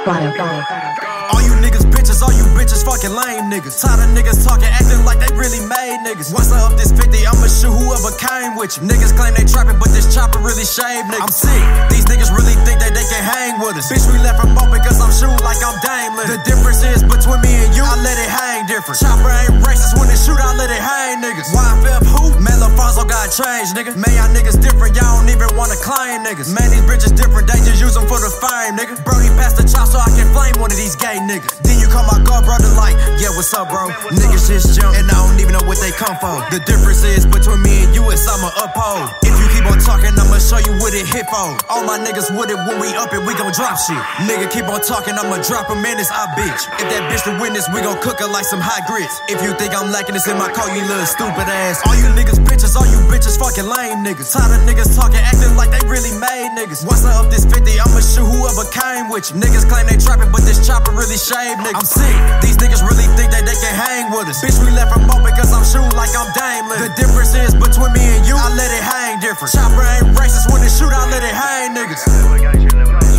All you niggas bitches, all you bitches fucking lame niggas. Tired of niggas talking, acting like they really made niggas. Once I up this 50, I'ma shoot whoever came with you. Niggas claim they trapping, but this chopper really shaved niggas. I'm sick, these niggas really think that they can hang with us. Bitch, we left from open cause I'm shooting like I'm Damelin. The difference is between me and you, I let it hang different. Chopper ain't racist, when it shoot, I let it hang niggas. YFF who? Man, LaFonso got changed, nigga. Man, y'all niggas different, y'all don't even wanna claim niggas. Man, these bitches different, they just use them for the fame, nigga. Brody passed the chop so I can flame one of these gay niggas. Then you call my god brother like, yeah, what's up, bro? Niggas just jump, and I don't even know what they come for. The difference is between me and you is I'ma uphold. If you keep on talking, I'ma show you what it hit for. All my niggas with it, when we up it, we gon' drop shit. Nigga keep on talking, I'ma drop him in this I bitch. If that bitch the witness, we gon' cook her like some hot grits. If you think I'm lacking this in my car, you little stupid ass. All you niggas bitches, all you bitches fucking lame niggas. Tired of niggas talking, acting like they really made niggas. Once I up this 50, I'ma shoot whoever came with you. Niggas claim they trapping, but this chopper really shaved niggas. I'm sick, these niggas really think that they can hang with us. Bitch, we left from open cause I'm shooting like I'm Damelin. The difference is between me and you, I let it hang different. Chopper ain't racist, when it shoot, I let it hang niggas.